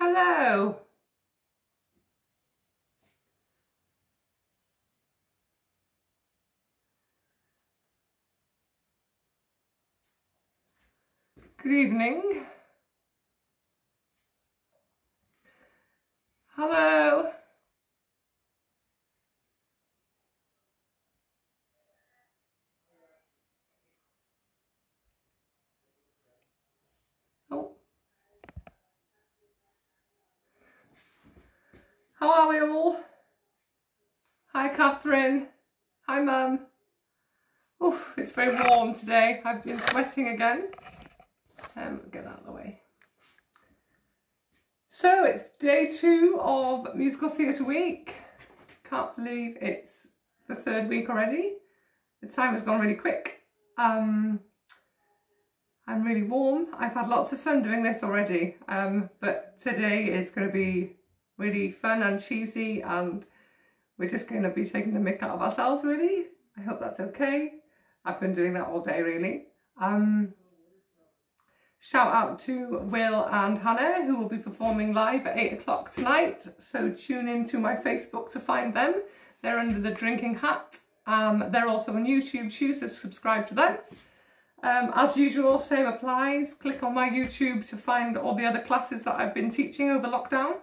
Hello. Good evening. Hello. Oh. How are we all? Hi, Catherine. Hi, Mum. Oof, it's very warm today. I've been sweating again. Get out of the way. So it's day 2 of Musical Theatre Week. Can't believe it's the 3rd week already. The time has gone really quick. I'm really warm. I've had lots of fun doing this already, but today is going to be really fun and cheesy, and we're just going to be taking the mick out of ourselves, really. I hope that's okay. I've been doing that all day, really. Shout out to Will and Hannah, who will be performing live at 8 o'clock tonight, so tune in to my Facebook to find them. They're under the Drinking Hat. They're also on YouTube too, so subscribe to them. As usual, same applies. Click on my YouTube to find all the other classes that I've been teaching over lockdown.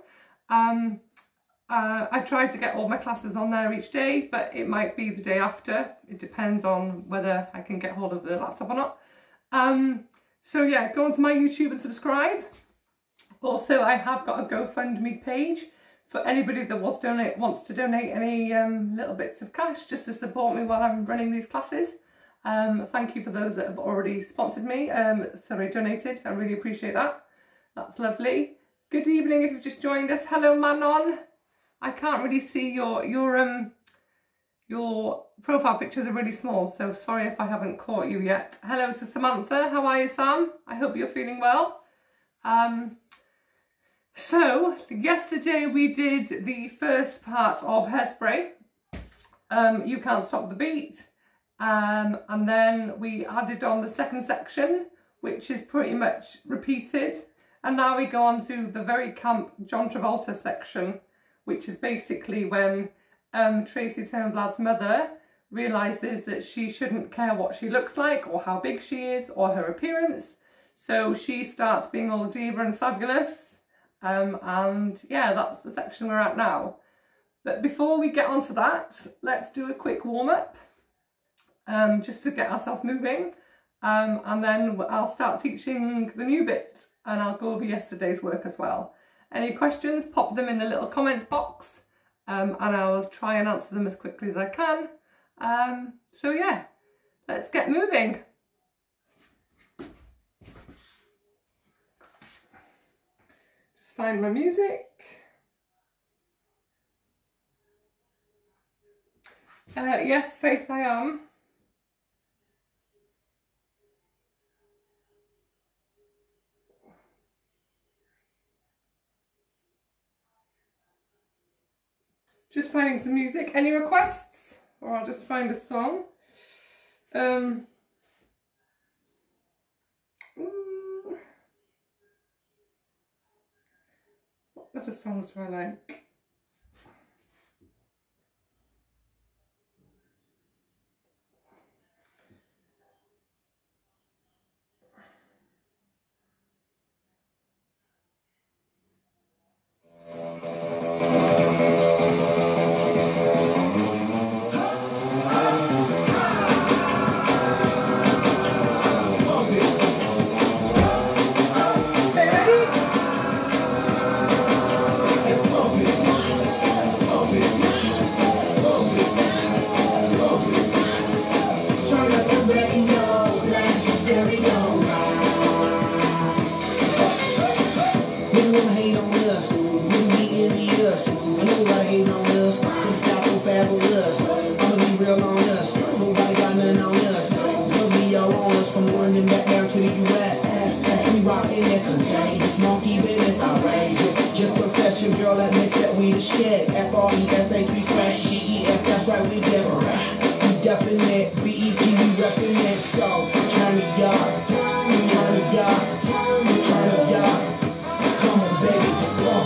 I try to get all my classes on there each day, but it might be the day after. It depends on whether I can get hold of the laptop or not. So yeah, go onto my YouTube and subscribe. Also, I have got a GoFundMe page for anybody that wants to donate any little bits of cash just to support me while I'm running these classes. Thank you for those that have already sponsored me, donated. I really appreciate that. That's lovely. Good evening if you've just joined us. Hello, Manon. I can't really see your profile pictures are really small, so sorry if I haven't caught you yet. Hello to Samantha. How are you, Sam? I hope you're feeling well. So yesterday we did the first part of Hairspray. You Can't Stop the Beat. And then we added on the second section, which is pretty much repeated. And now we go on to the very camp John Travolta section, which is basically when Tracy Turnblad's mother realises that she shouldn't care what she looks like or how big she is or her appearance. So she starts being all diva and fabulous. And yeah, that's the section we're at now. But before we get onto that, let's do a quick warm-up. Just to get ourselves moving, and then I'll start teaching the new bit, and I'll go over yesterday's work as well. Any questions, pop them in the little comments box, and I'll try and answer them as quickly as I can. So yeah, let's get moving. Just find my music. Yes, Faith, I am. Just finding some music. Any requests? Or I'll just find a song. What other songs do I like? Come on, baby, just blow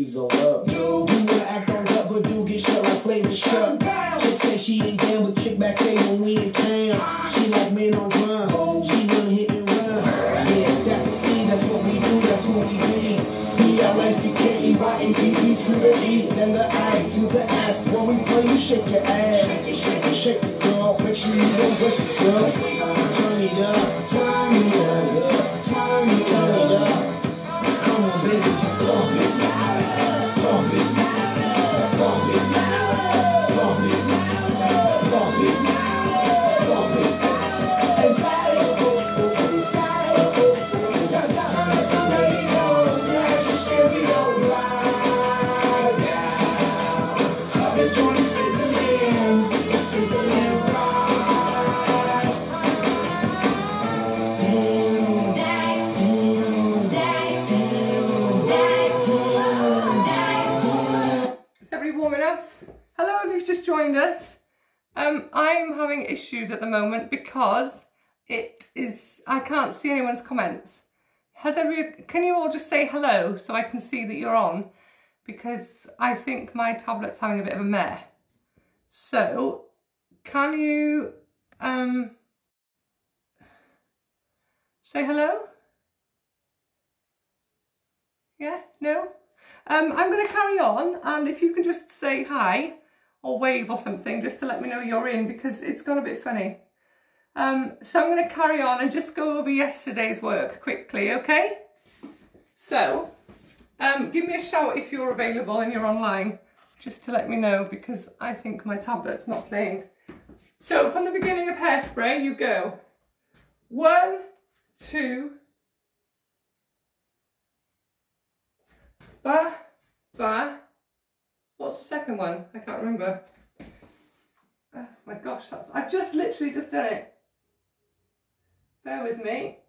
she's all up. Dude, you wanna act on gut, but do get shut like flavor shut. Chick say she ain't down with chick backstage when we in town. She like men on drum. She wanna hit and run. Yeah, that's the speed, that's what we do, that's who we be. B-L-A-C-K-E-Y-A-P-E to the E, then the I to the S. When we play, you shake your ass. Shake it, shake it, shake it, girl. Make sure you don't break it, girl. Turn it up, turn it up, turn it up. Come on, baby, just pump it, pump it, pump it, pump it, pump it, pump it. Inside, inside, turn up the radio, blast your stereo right now. This joint is sizzling, it's sizzling right. Is everybody warm enough? Hello, if you've just joined us. I'm having issues at the moment because I can't see anyone's comments. Can you all just say hello so I can see that you're on? Because I think my tablet's having a bit of a mare. So, can you say hello? Yeah? No? I'm going to carry on, and if you can just say hi or wave or something just to let me know you're in, because it's gone a bit funny. So I'm going to carry on and just go over yesterday's work quickly, okay? So, give me a shout if you're available and you're online, just to let me know, because I think my tablet's not playing. So, from the beginning of Hairspray, you go 1, 2, ba, ba. What's the second one? I can't remember. Oh my gosh, I've just literally just done it. Bear with me.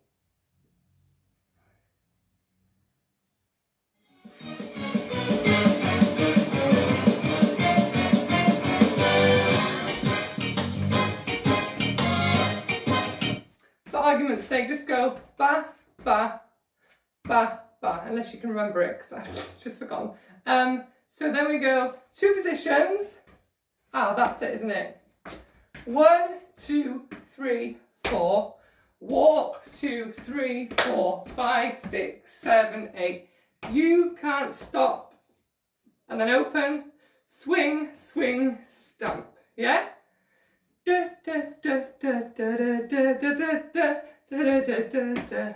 For argument's sake, just go ba, ba, ba, ba, unless you can remember it, because I've just forgotten. So then we go 2 positions. Ah, that's it, isn't it? 1, 2, 3, 4. Walk, 2, 3, 4, 5, 6, 7, 8. You can't stop. And then open, swing, swing, stamp. Yeah? Da, da, da, da, da, da, da, da, da, da, da, da, da.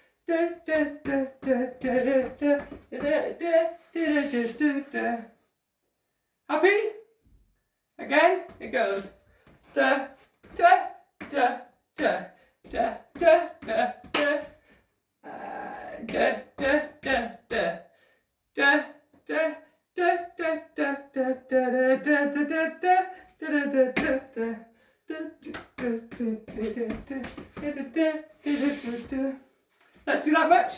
Happy? Again, it goes da da da da da da da da da da da da da da Let's do that much.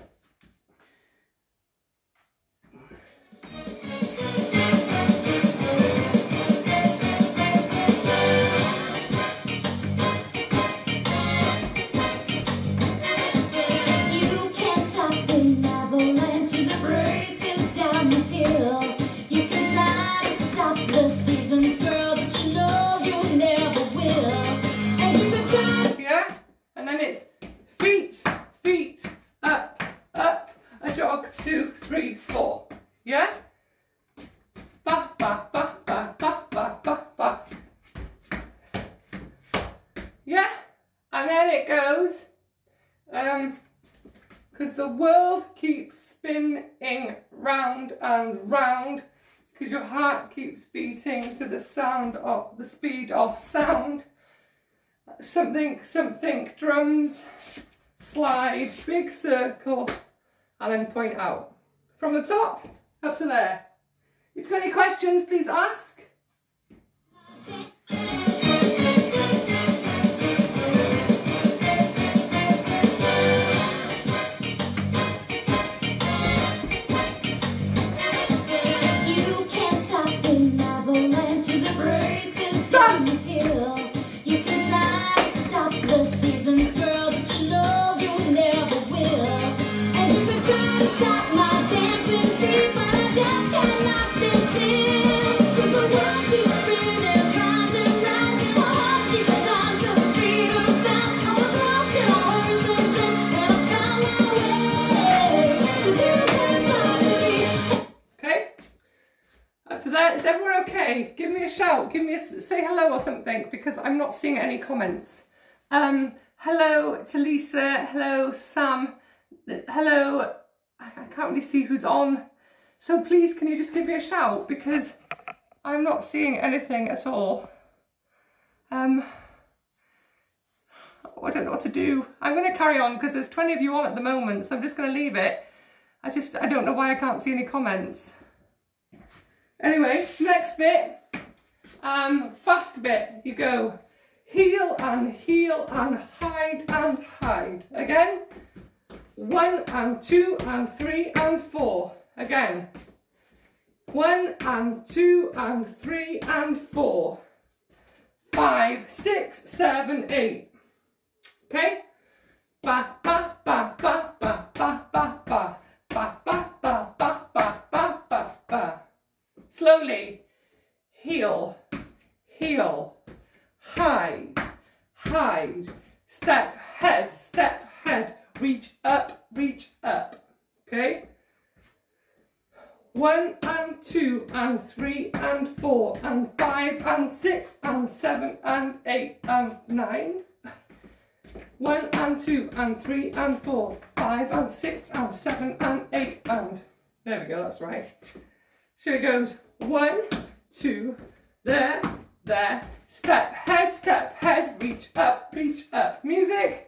Yeah? Ba, ba, ba, ba, ba, ba, ba, ba. Yeah? And then it goes, because the world keeps spinning round and round, because your heart keeps beating to the sound of, the speed of sound. Something, something, drums, slide, big circle, and then point out. From the top up to there. If you've got any questions, please ask. You can't stop an avalanche as it races down the hill. You can try to stop the seasons, girl, but you know you never will. And you can try to stop my dancing feet, but I shout. Give me a, say hello or something, because I'm not seeing any comments. Hello to Lisa, hello Sam, hello, I can't really see who's on. So please, can you just give me a shout, because I'm not seeing anything at all. I don't know what to do. I'm going to carry on because there's 20 of you on at the moment, so I'm just going to leave it. I don't know why I can't see any comments. Anyway, next bit, fast bit. You go heel and hide and hide. Again, 1 and 2 and 3 and 4. Again, 1 and 2 and 3 and 4. 5, 6, 7, 8. Okay? Ba ba ba ba ba ba ba ba ba ba ba ba ba ba ba ba. Slowly. Heel, heel, hide, hide. Step, head, reach up, okay? 1 and 2 and 3 and 4 and 5 and 6 and 7 and 8 and 9. 1 and 2 and 3 and 4, 5 and 6 and 7 and 8 and... There we go, that's right. So it goes 1, 2, there, step, head, reach up, music.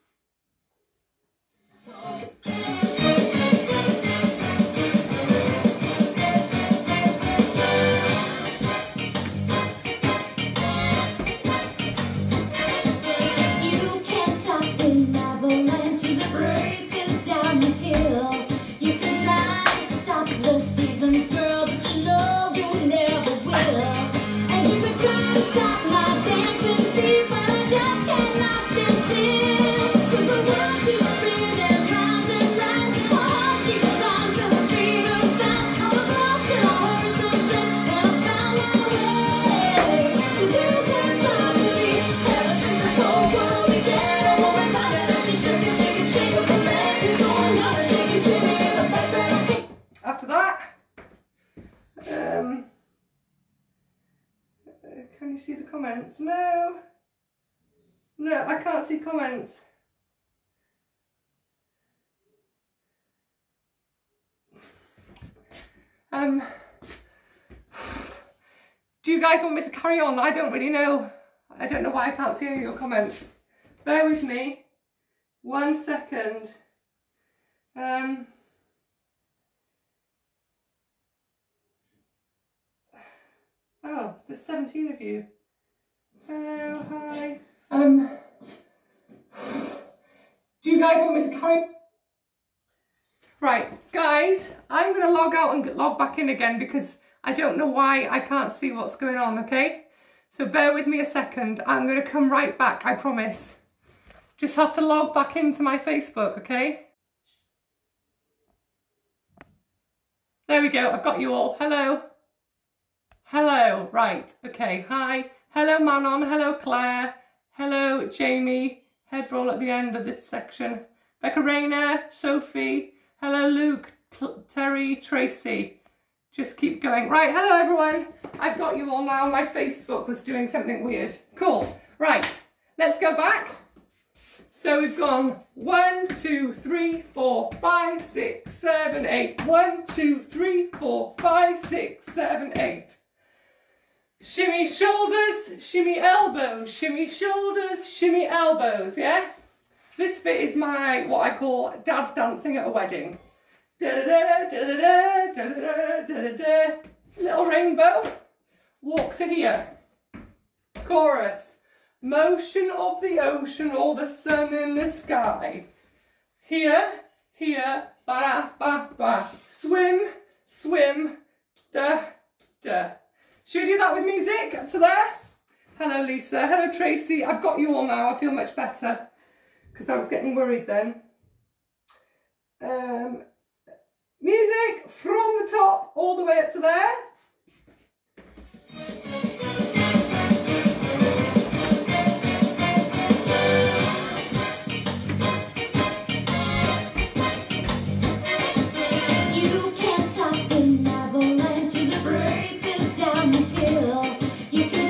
Can you see the comments? No, I can't see comments. Do you guys want me to carry on? I don't really know. I don't know why I can't see any of your comments. Bear with me. 1 second. Oh, there's 17 of you. Hello, hi. Do you guys want me to carry? Right, guys, I'm going to log out and log back in again because I don't know why I can't see what's going on, okay? So bear with me a second. I'm going to come right back, I promise. Just have to log back into my Facebook, okay? There we go, I've got you all. Hello. Hello, right, okay, hi. Hello Manon, hello Claire, hello Jamie, head roll at the end of this section. Becca Rayner, Sophie, hello Luke, Terry, Tracy. Just keep going. Right, hello everyone. I've got you all now. My Facebook was doing something weird. Cool. Right, let's go back. So we've gone 1, 2, 3, 4, 5, 6, 7, 8. 1, 2, 3, 4, 5, 6, 7, 8. Shimmy shoulders, shimmy elbows, shimmy shoulders, shimmy elbows, yeah? This bit is my, what I call dad's dancing at a wedding. Da-da-da, da-da-da, da-da-da, da-da-da. Little rainbow. Walk to here. Chorus. Motion of the ocean or the sun in the sky. Here, here, ba-da-ba-ba. Swim, swim, da-da. Should we do that with music to there? Hello Lisa, hello Tracy. I've got you all now, I feel much better. Because I was getting worried then. Music from the top all the way up to there. You can't stop an avalanche as it races down the hill. You can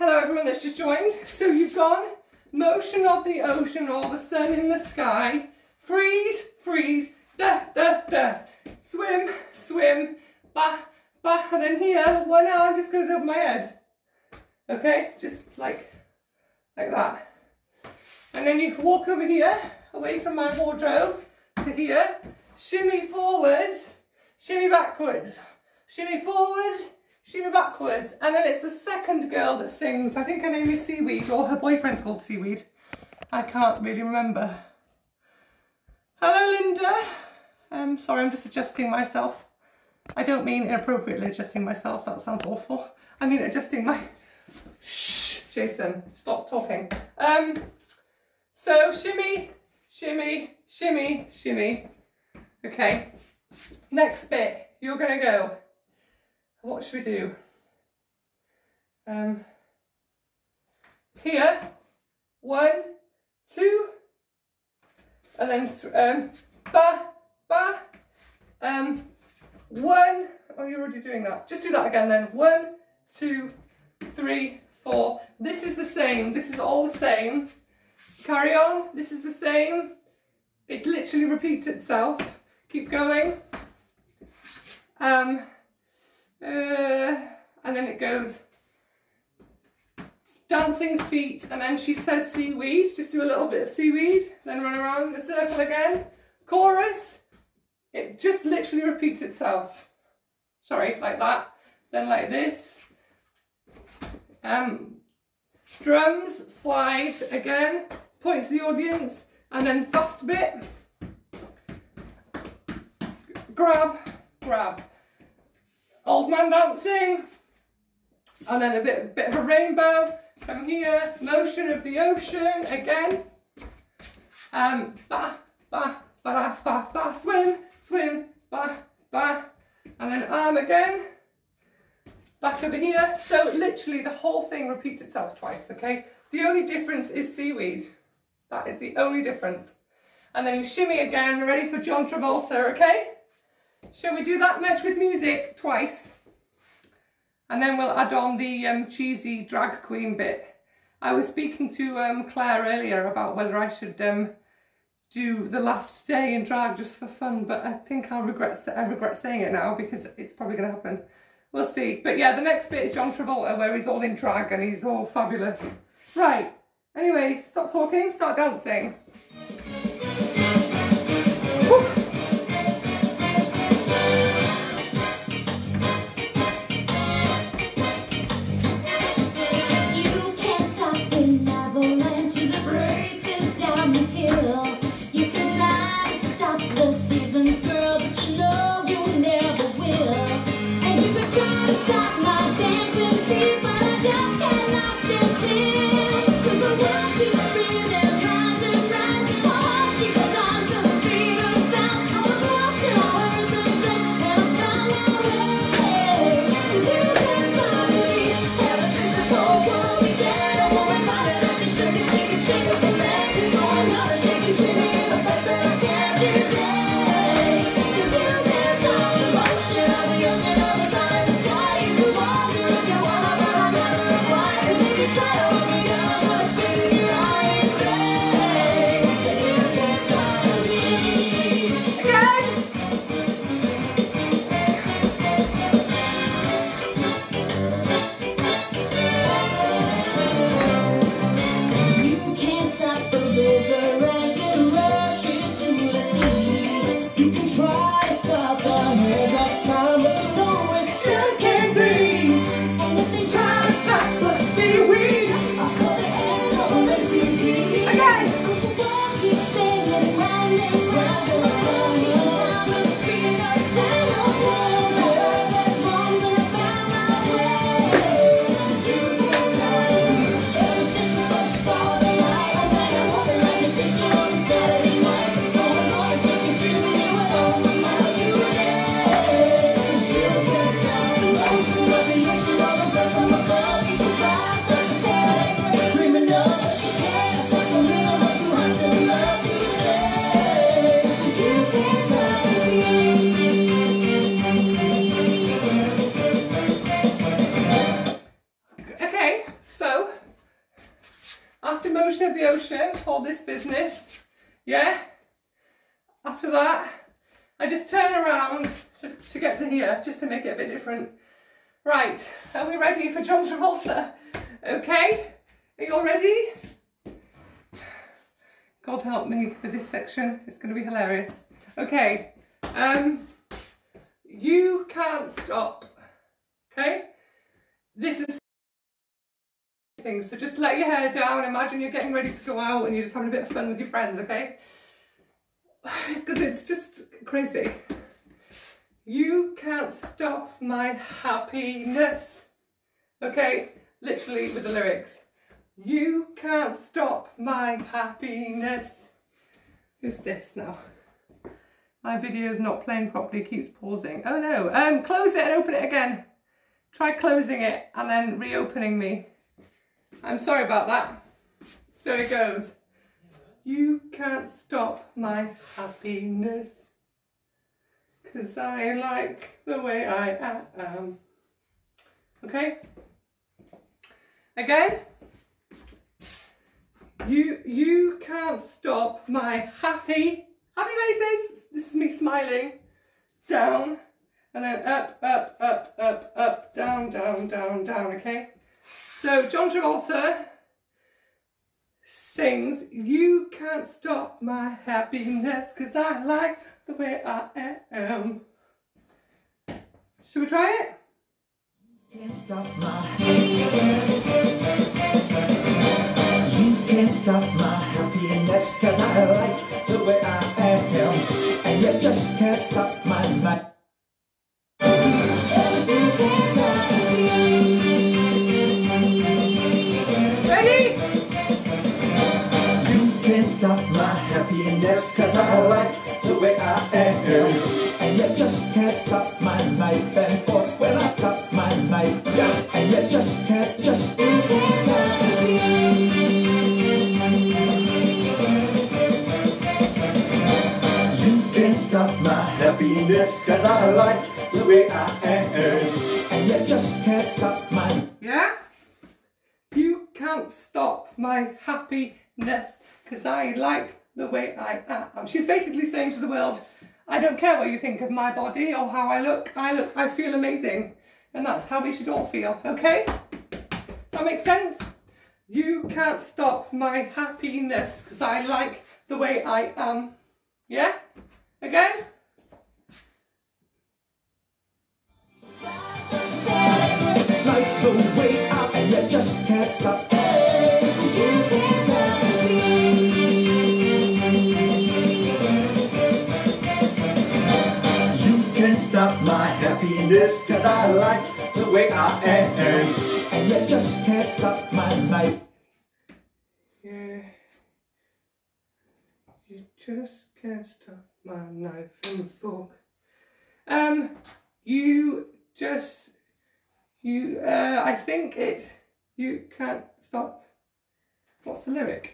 Hello everyone that's just joined. So you've gone motion of the ocean or the sun in the sky, freeze, freeze, da, da, da, swim, swim, ba, ba, and then here, one arm just goes over my head. Okay, just like that. And then you walk over here, away from my wardrobe, to here, shimmy forwards, shimmy backwards, shimmy forwards, shimmy backwards. And then it's the second girl that sings. I think her name is Seaweed, or her boyfriend's called Seaweed. I can't really remember. Hello Linda. Sorry, I'm just adjusting myself. I don't mean inappropriately adjusting myself, that sounds awful. I mean adjusting my... Shh, Jason, stop talking. So shimmy, shimmy, shimmy, shimmy. Okay, next bit, you're gonna go. What should we do? Here, 1, 2, and then ba, ba, 1, oh you're already doing that. Just do that again then. 1, 2, 3, 4. This is the same, this is all the same. Carry on, this is the same. It literally repeats itself. Keep going. And then it goes dancing feet, and then she says seaweed. Just do a little bit of seaweed, then run around in a circle again. Chorus. It just literally repeats itself. Sorry, like that. Then like this. Drums, slide again. Point to the audience, and then fast bit. Grab, grab. Old man dancing, and then a bit of a rainbow. Come here, motion of the ocean again. Ba, ba, ba, ba, ba, ba, swim, swim, ba, ba, and then arm again. Back over here. So literally the whole thing repeats itself twice, okay? The only difference is seaweed. That is the only difference. And then you shimmy again, ready for John Travolta, okay? Shall we do that much with music twice? And then we'll add on the cheesy drag queen bit. I was speaking to Claire earlier about whether I should do the last day in drag just for fun, but I think I regret saying it now because it's probably going to happen. We'll see. But yeah, the next bit is John Travolta where he's all in drag and he's all fabulous. Right. Anyway, stop talking, start dancing. Woo. You can't stop an avalanche as it races down the hill. You can try to stop the seasons, girl, but you know you never will. And you can try to stop my dancing feet, but I just cannot stand still. 'Cause the world keeps spinning round and round, and my heart keeps on to the beat of sound. I was lost till I heard the dance, and I found my way. 'Cause you can't stop me. Ever since this whole world began, a woman might have she shake it up the man. 'Cause all another shake it, shimmy is the best that I can today. 'Cause you can't stop the motion of the ocean, of the sun and the sky. It's the wonder of your wanna, but I'll never acquire. And if you try after Motion of the Ocean, all this business, yeah? After that, I just turn around to get to here, just to make it a bit different. Right, are we ready for John Travolta? Okay, are you all ready? God help me with this section, it's going to be hilarious. Okay, you can't stop, okay? This is things, so just let your hair down, imagine you're getting ready to go out and you're just having a bit of fun with your friends, okay? Because it's just crazy. You can't stop my happiness. Okay, literally with the lyrics. You can't stop my happiness. Who's this now? My video's not playing properly, keeps pausing. Oh no, close it and open it again. Try closing it and then reopening me. I'm sorry about that. So it goes. You can't stop my happiness, 'cause I like the way I am. Okay? Again. You can't stop my happy faces. This is me smiling. Down. And then up, up, up, up, up, down, down, down, down, okay? So John Travolta sings, you can't stop my happiness, 'cause I like the way I am. Should we try it? Can't stop my You can't stop my happiness, 'cause I like the way I am. And you just can't stop my night. Ready? You can't stop my happiness, 'cause I like the way I am. And you just can't stop my knife and fork when I cut my knife. And you just can't, You can't stop me. You can't stop my happiness, 'cause I like the way I am. And you just can't stop my Yeah? You can't stop my happiness, 'cause I like the way I am. She's basically saying to the world, I don't care what you think of my body or how I look, I feel amazing. And that's how we should all feel, okay? That makes sense? You can't stop my happiness, 'cause I like the way I am. Yeah? Again? like the way I am, and you just can't stop. You can't stop me. You can't stop my happiness, 'cause I like the way I am. And you just can't stop my night. Yeah. You just can't stop my knife and fork. I think it's, you can't stop. What's the lyric?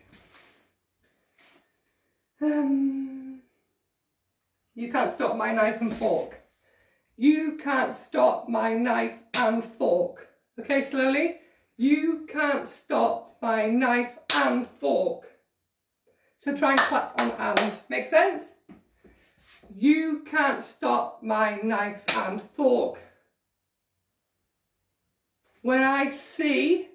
You can't stop my knife and fork. You can't stop my knife and fork. Okay, slowly. You can't stop my knife and fork. So try and clap on and. Make sense? You can't stop my knife and fork. When I see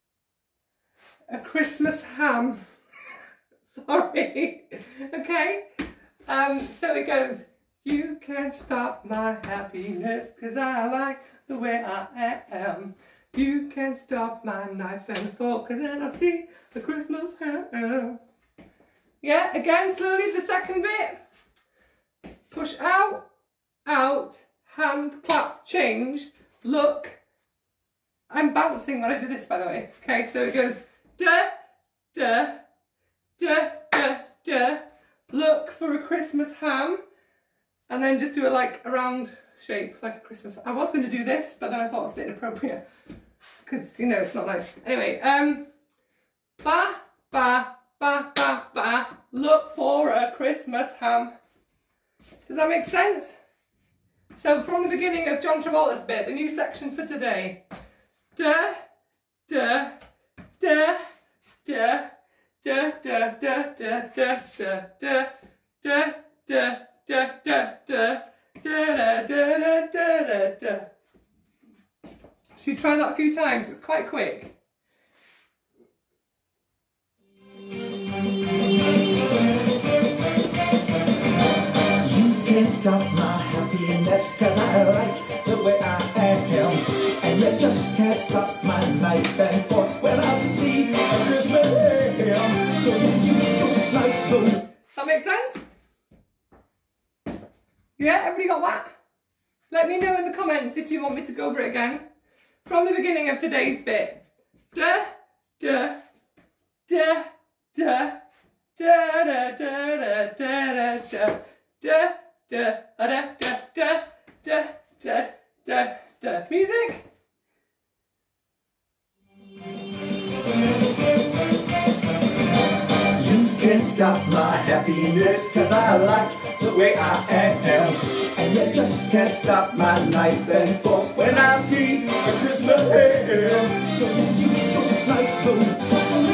a Christmas ham. Sorry. Okay. So it goes. You can't stop my happiness, 'cause I like the way I am. You can't stop my knife and fork, 'cause then I see the Christmas ham. Yeah, again, slowly, the second bit. Push out, out, hand, clap, change, look. I'm bouncing when I do this, by the way. Okay, so it goes da, da, da, da, da. Look for a Christmas ham. And then just do it like a round shape, like a Christmas. I was going to do this, but then I thought it was a bit inappropriate. Because, you know, it's not nice. Anyway, ba, ba, ba, ba, ba. Look for a Christmas ham. Does that make sense? So from the beginning of John Travolta's bit, the new section for today. Da, da, da, da, da da da da da da da da da da da da. So you try that a few times, it's quite quick. Can't stop my happiness, cause I like the way I am. And you just can't stop my knife and fork when I see a Christmas ham. So you don't like the... That makes sense? Yeah, everybody got that? Let me know in the comments if you want me to go over it again. From the beginning of today's bit. Da, da, da, da, da, da, da, da, da, da, da. Da da da da da da da da. Music. You can't stop my happiness, cause I like the way I am. And you just can't stop my knife and fork when I see a Christmas ham. So you don't like those.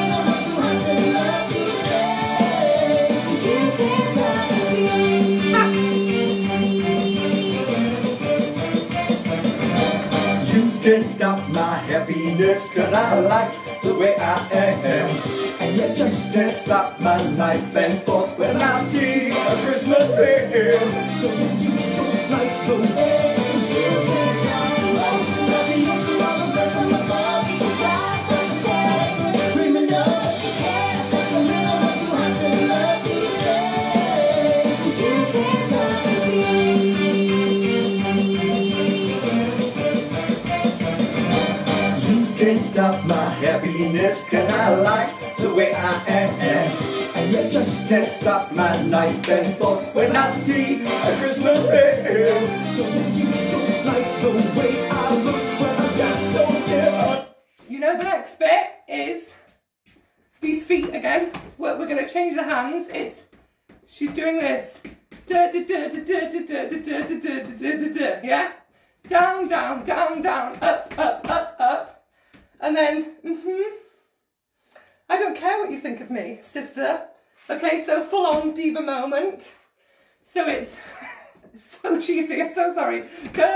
Can't stop my happiness, cause I like the way I am. And you just can't stop my knife and fork when I see a Christmas ham. So you don't like those. You can't stop the motion of the ocean on the breath from above. You can try something better, dreaming of. You can't stop the rhythm of two hearts in love to stay. You can't stop the beat. Can't stop my happiness, cause I like the way I am. And you just can't stop my knife and fork when I see a Christmas ham. So you don't like the way I look, well I just don't care. You know the next bit is these feet again. We're going to change the hands. It's, she's doing this. Da, da, da, da, da, da, da, da, da, da, da, da, yeah? Down, down, down, down, up, up, up, up. And then, I don't care what you think of me, sister. Okay, so full on diva moment. So it's so cheesy, I'm so sorry.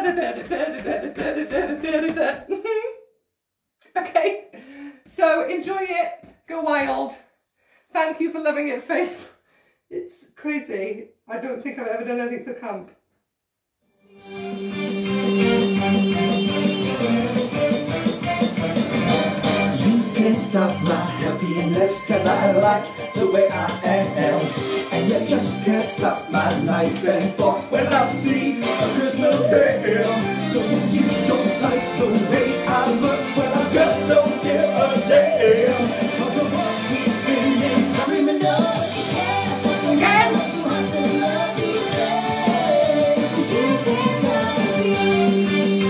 Okay, so enjoy it, go wild. Thank you for loving it, Faith. It's crazy. I don't think I've ever done anything so camp. Can't stop my happiness, cause I like the way I am. And you just can't stop my knife and fork when I see a Christmas ham. So you don't like the way I look, well I just don't give a damn. Cause of what he's spinning, dreaming of. You can't stop the man, two hearts in love to stay. You can't stop the beat.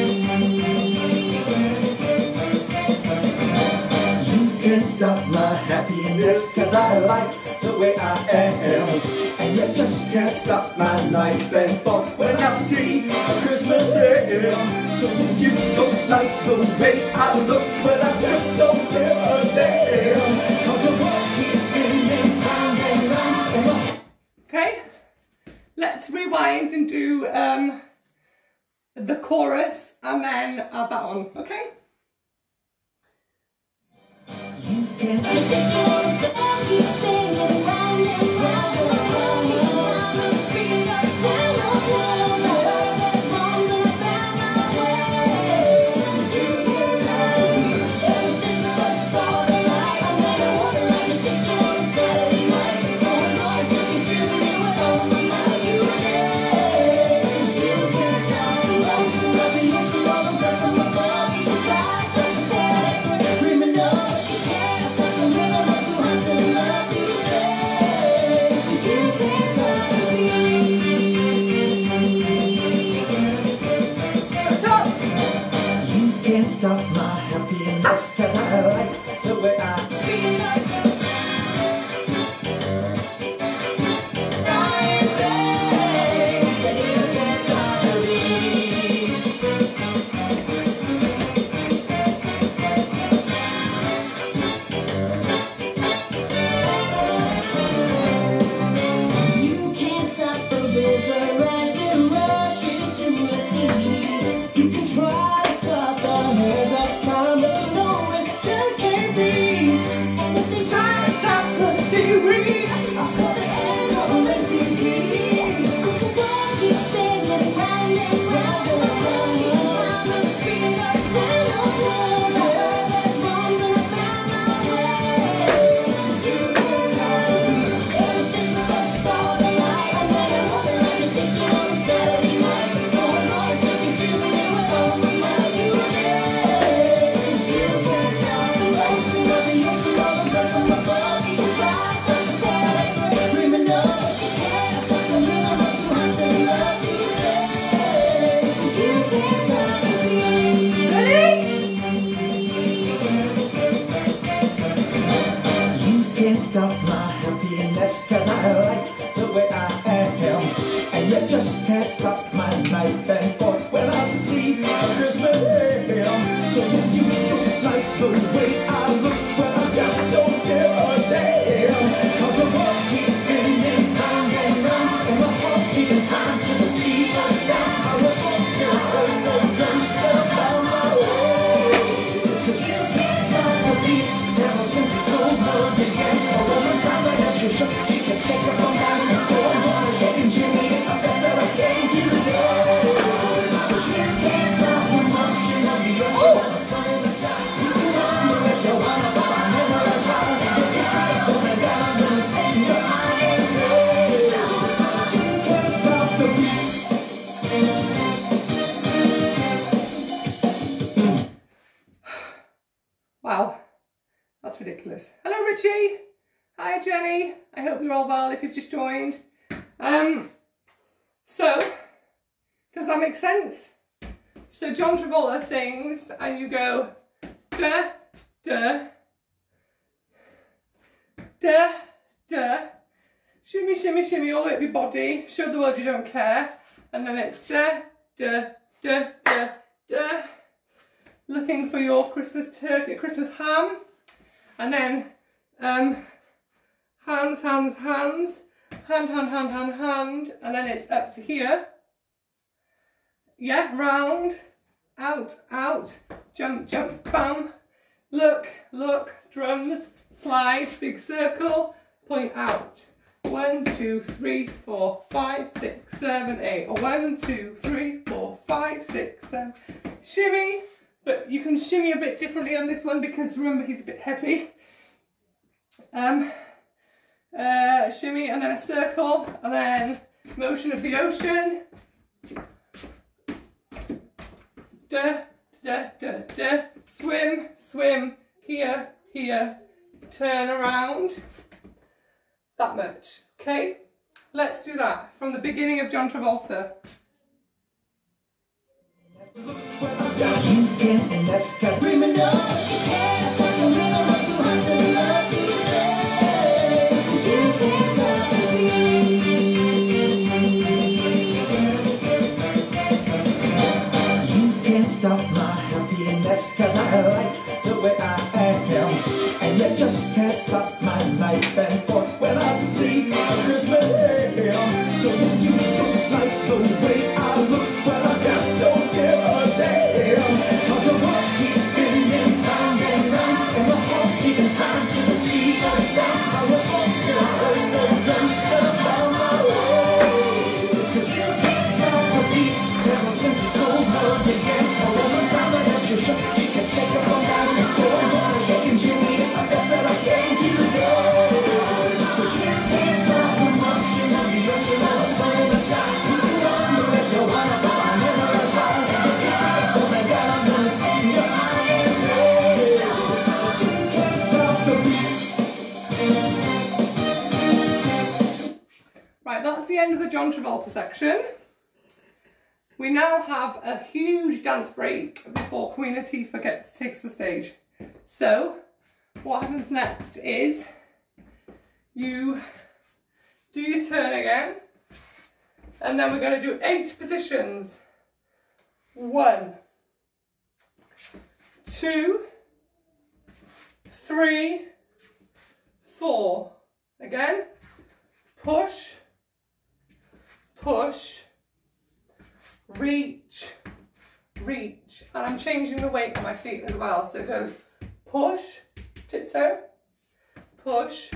Can't stop my happiness, cause I like the way I am. And you just can't stop my knife and fork when I see a Christmas ham. So you don't like the way I look, but I just don't give a damn. Cause of what he's spinning round and round and round. Okay, let's rewind and do the chorus and then add that on, okay? Shake it on the side, keep spinning round and round. Keep time and speed up, stand up, hold on. There's wrongs and I found my way. You can't stop the beat. Ever since the first saw the light, I met a woman like to shake it on a Saturday night. So I'm gonna shake it, shimmy it with all my might. You can't stop the motion of the ocean or the breath from above. You can try something better, dreaming of. You can't stop the rhythm of can't stop my happiness, 'cause I like the way I am. And you just can't stop my life and forth when I see a Christmas ham. So if you don't like the way I look, well, I just don't give a damn. 'Cause the world keeps spinning round and round, and my heart's keeping time to the speed of sound. I was born to hold the drums about my way. 'Cause you can't stop the beat ever since the summer began. A woman found my hands, she shook, she can take her from down. And so I'm gonna shake and shimmy it the best that I can today. 'Cause you can't stop the motion of the earth without the sun in the sky. You can run if you wanna, but I never as high. And if you try to pull me down, I'm gonna stay in your eye and say, you can't stop the beat. Wow, that's ridiculous. Hello Richie. Hi Jenny. I hope you're all well if you've just joined. So, does that make sense? So John Travolta sings and you go da, da, da, da, shimmy, shimmy, shimmy all over your body, show the world you don't care, and then it's da, da, da, da, da, looking for your Christmas turkey, Christmas ham, and then hands, hands, hands, hand, hand, hand, hand, hand, and then it's up to here. Yeah, round, out, out, jump, jump, bam, look, look, drums, slide, big circle, point out. 1, 2, 3, 4, 5, 6, 7, 8. Or 1, 2, 3, 4, 5, 6, 7. Shimmy, but you can shimmy a bit differently on this one because remember he's a bit heavy. Shimmy and then a circle and then motion of the ocean. Da, da, da, da. Swim, swim, here, here, turn around. That much, okay? Let's do that from the beginning of John Travolta. You can't say that's 'cause Screaming love, you can't stop the rhythm of 200 love to say. 'Cause you can't stop the beat. you can't stop my happiness, 'cause I like the way I am. And you just can't stop my life and forth when I see a Christmas ham. So if you don't like the way I look, well, I just don't give a damn. 'Cause the world keeps spinning round and round, and my heart's keeping time to the speed of sound. I was born to hold the drums about my way. 'Cause you can't stop the beat ever since the summer began. A woman found my hands, she shook, she can take her from down. And so I'm gonna shake and shimmy it the best that I can today. 'Cause you can't stop the motion of the earth without the sun in the sky. You can wonder if you wanna, but I never as high. And if you try to pull me down, I'm gonna stay in your eye and say, you can't stop the beat. Right, that's the end of the John Travolta section. We now have a huge dance break before Queen Latifah takes the stage. So, what happens next is you do your turn again, and then we're going to do 8 positions. 1, 2, 3, 4. Again, push, push, reach, reach, and I'm changing the weight of my feet as well, so it goes push, tiptoe, push,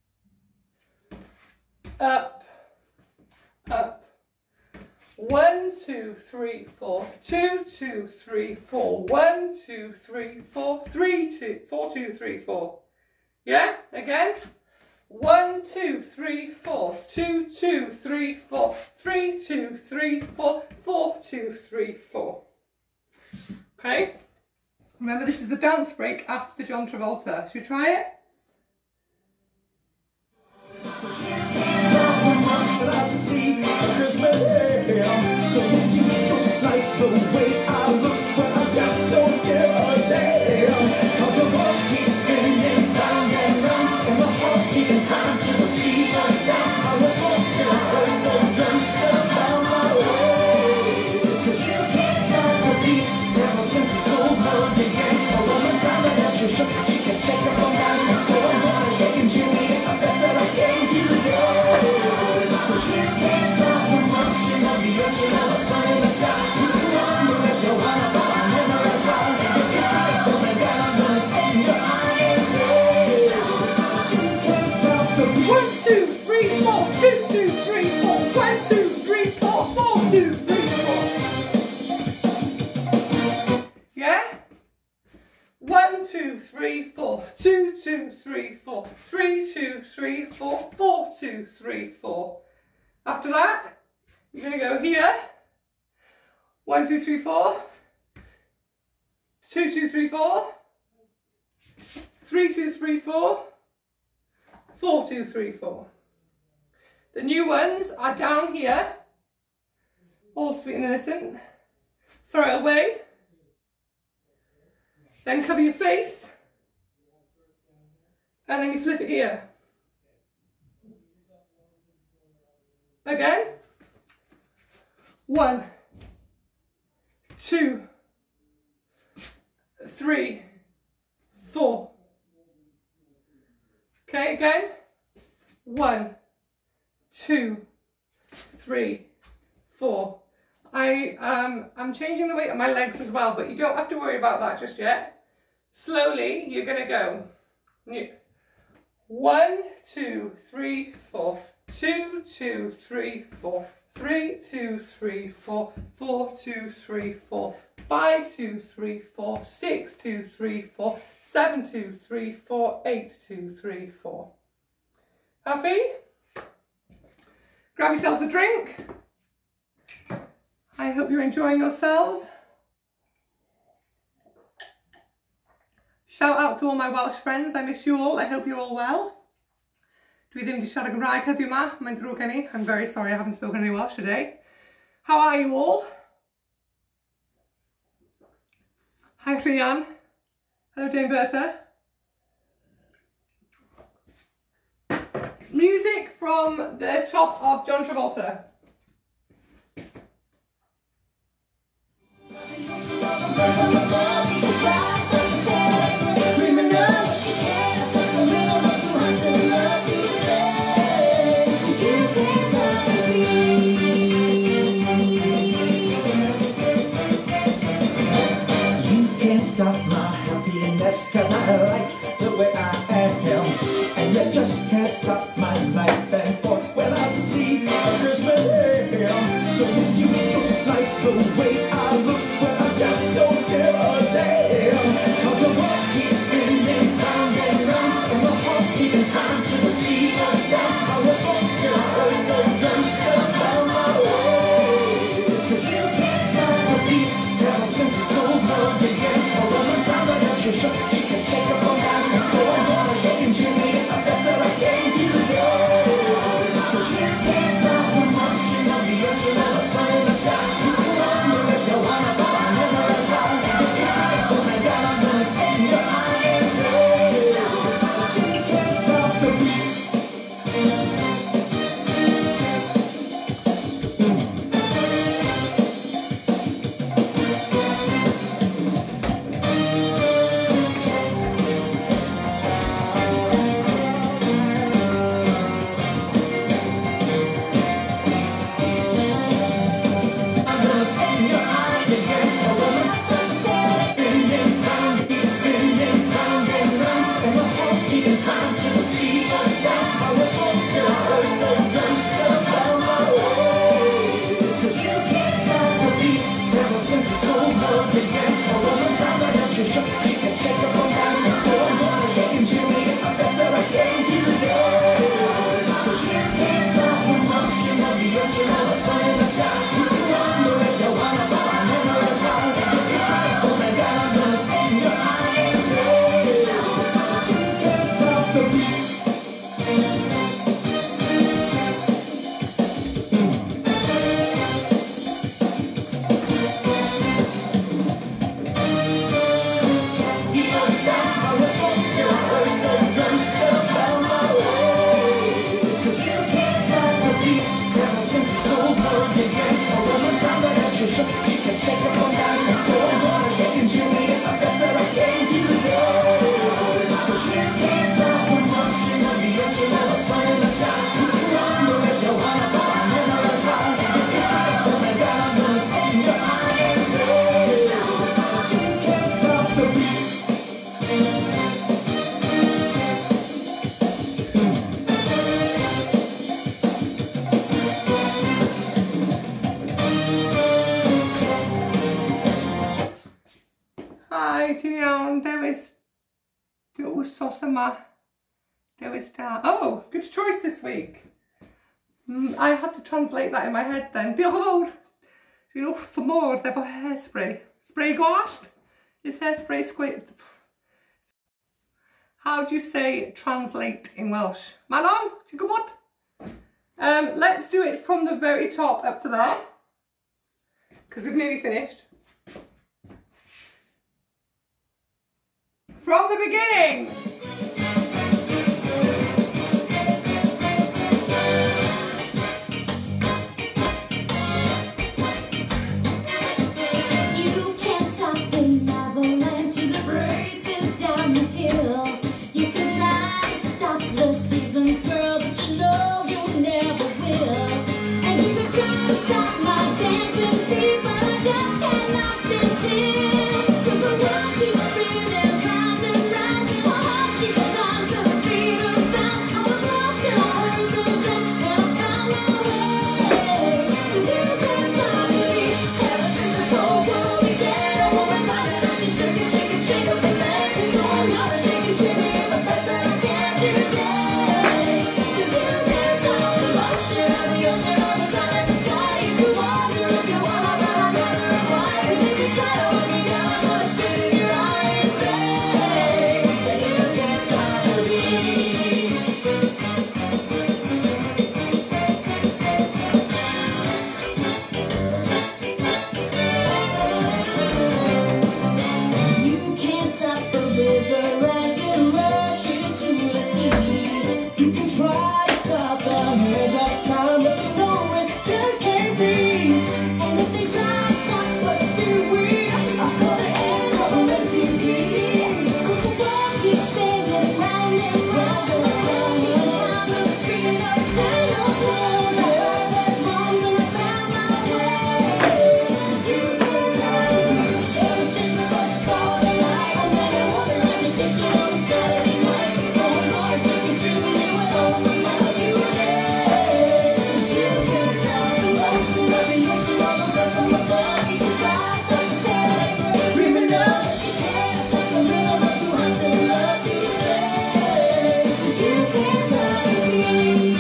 up, up, 1, 2, 3, 4, 2, 2, 3, 4, 1, 2, 3, 4, 3, 2, 4, 2, 3, 4. Yeah, again. 1, 2, 3, 4, 2, 2, 3, 4, 3, 2, 3, 4, 4, 2, 3, 4. Okay. Remember, this is the dance break after John Travolta. Should we try it? But I see a Christmas ham. So if you don't like the way I look, well, I just don't give a damn. 'Cause the world keeps spinning round and round, and my heart's 2, 3, 4. 3, 2, 3, 4. 4, 2, 3, 4. After that, you're going to go here. 1, 2, 3, 4. 2, 2, 3, 4. 3, 2, 3, 4. 4, 2, 3, 4. The new ones are down here. All sweet and innocent. Throw it away. Then cover your face. And then you flip it here. Again. 1, 2, 3, 4. Okay, again. 1, 2, 3, 4. I'm changing the weight of my legs as well, but you don't have to worry about that just yet. Slowly, you're going to go 1, 2, 3, 4, 2, 2, 3, 4, 3, 2, 3, 4, 4, 2, 3, 4, 5, 2, 3, 4, 6, 2, 3, 4, 7, 2, 3, 4, 8, 2, 3, 4. Happy? Grab yourselves a drink. I hope you're enjoying yourselves. Shout out to all my Welsh friends. I miss you all. I hope you're all well. Dwi ddim di siarad Gymraeg heddiw yma. Mae'n drwg gen I. I'm very sorry I haven't spoken any Welsh today. How are you all? Hi Rhian. Hello Dame Berta. Music from the top of John Travolta. Stop my happiness, cause I like the way I am. And you just can't stop my life and forth when I see a Christmas ham. So if you don't like the way I look, well I just don't give a damn. Cause the world keeps spinning round and round, and my heart's keeping time to the speed of sound. I was supposed to heard the drums till I found my way. Cause you can't stop the beat, ever since the soul love began. She can shake up on down, and so I'm gonna shake and shimmy it the best that I can do today. Cause you can't stop the motion of the ocean and the sun in the sky. You can wonder if you wanna, but I never as far. And if you try, oh my God, I'm gonna stay in your eye and say, you can't stop the beat. Hi, ti'n iawn, dewis dy wsos yma Lewis Star. Oh, good choice this week. I had to translate that in my head then. Diolch yn fawr. Dwi'n wrth y modd efo hairspray. Spray gwallt? Is hairspray squid? How do you say translate in Welsh? Manon, ti'n gwybod? Let's do it from the very top up to there, because we've nearly finished. From the beginning. You can't stop an avalanches of races down the hill. You can try to stop the seasons, girl, but you know you never will. And you can try to stop my dancing feet, but I just cannot sit still. 'Cause the world keeps spinning round and round, and my heart keeps on to the beat of sound. I was lost till I heard the drum, and I found my way. 'Cause you can't stop me. Ever since this whole world began, a woman like her, she shake it, shake it, shake up and bang. So I'm gonna shake it, shake it, the best that I can today. 'Cause you can't stop the motion of the ocean or the sun and the sky. If you wonder if you wanna, but I never inquire. And if you try to hold me down, I'm gonna spit in your eye and say that you can't stop the beat. You can't stop the river as it rushes to the sea. You can try to stop the hands of time, but you know it just can't be. And if they try to stop what's seaweed, I'll call the end of a easy. 'Cause the world keeps spinning round and round, and I can't keep time with the speed of sound. I heard there's wrongs and I found my way. 'Cause you can't stop me. Ever since we first saw the light, I met a woman like a shaking on a Saturday night. So I'm gonna shake it, shake it with all my might today. 'Cause you can't stop the motion of the ocean or the breath of my body. You can try to stop the paradise we're dreaming of. You can't stop the rhythm of two hearts in love to stay. 'Cause you can't stop the beat.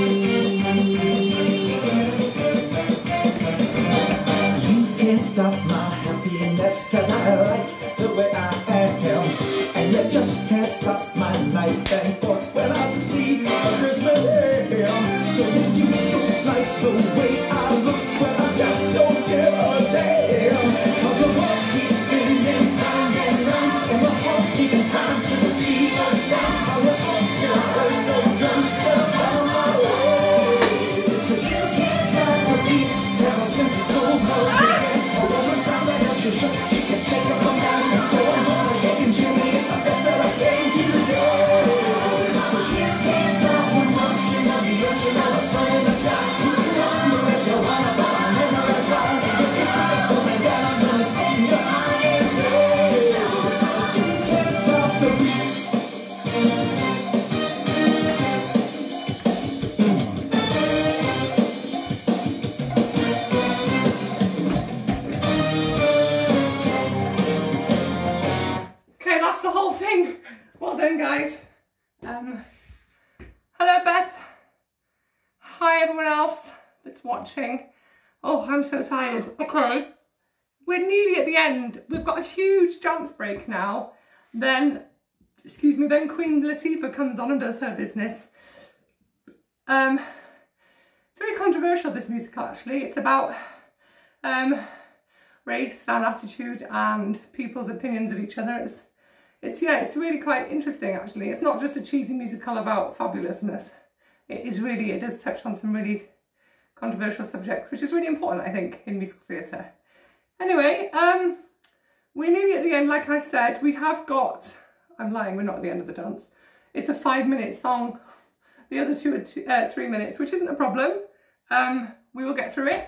You can't stop my happiness, 'cause I like the way I am. And you just can't stop my night and forth when I see a Christmas hymn. So if you don't like the way I look, well, I just don't give a damn. 'Cause the world keeps spinning round and round, and my heart's keeping time to the speed of sound. I was lost till I heard the drums, till I found my way. 'Cause you can't stop the beat, ever since the soul began. A woman found that she shook, she can shake up and down, and so I'm gonna shake and shimmy it the best that I can today. 'Cause you can't stop the motion of the ocean or the sun in the sky. You can wonder if you wanna, but I never ask why. And if you try to pull me down, I'm gonna spit in your eye and say that you can't stop the beat. Okay, that's the whole thing. Well done, guys. Hello, Beth. Hi, everyone else that's watching. Oh, I'm so tired. Okay, we're nearly at the end. We've got a huge dance break now. Then, excuse me, then Queen Latifah comes on and does her business. It's very controversial, this musical, actually. It's about race and attitude and people's opinions of each other. It's really quite interesting, actually. It's not just a cheesy musical about fabulousness. It does touch on some really controversial subjects, which is really important, I think, in musical theatre. Anyway, we're nearly at the end. Like I said, we have got, I'm lying, we're not at the end of the dance. It's a 5-minute song. The other two are 3 minutes, which isn't a problem. We will get through it.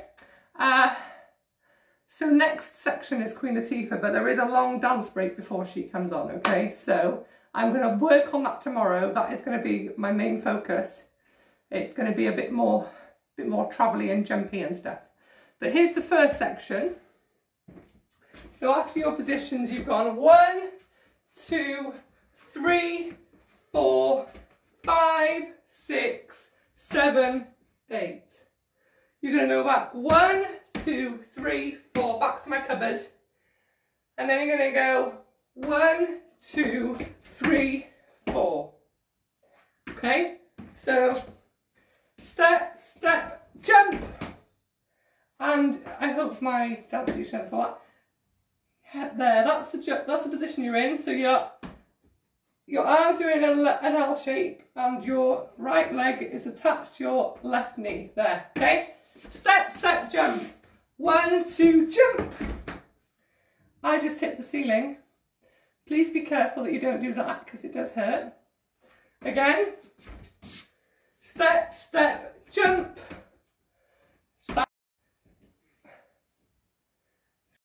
So next section is Queen Latifah, but there is a long dance break before she comes on, okay? So I'm going to work on that tomorrow. That is going to be my main focus. It's going to be a bit more travelly and jumpy and stuff. But here's the first section. So after your positions, you've gone 1, 2, 3, 4, 5, 6, 7, 8. You're going to go back 1, 2, 3, 4, back to my cupboard. And then you're going to go 1, 2, 3, 4. Okay, so step, step, jump. And I hope my dance teacher knows all that. There, that's the position you're in. So your arms are in an L shape and your right leg is attached to your left knee. There, okay? Step, step, jump. 1, 2, jump. I just hit the ceiling. Please be careful that you don't do that because it does hurt. Again. Step, step, jump.